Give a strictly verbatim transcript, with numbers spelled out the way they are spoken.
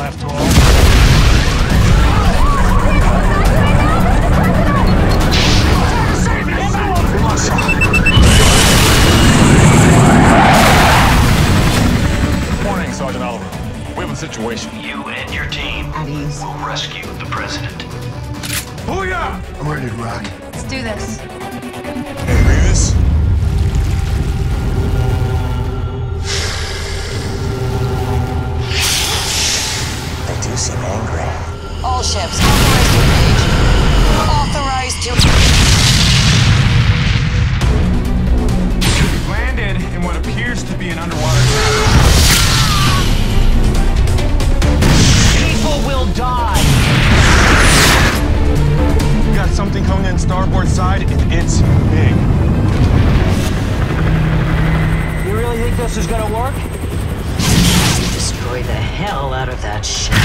after all. Morning, Sergeant Oliver. We have a situation. You and your team At ease. will rescue the president. Booyah! I'm ready to rock. Let's do this. Hey, Rivas. They do seem angry. All ships, authorized to engage. Authorized to... We've landed in what appears to be an underwater cavern. People will die! We got something coming in starboard side, and it's big. You really think this is gonna work? Destroy the hell out of that ship.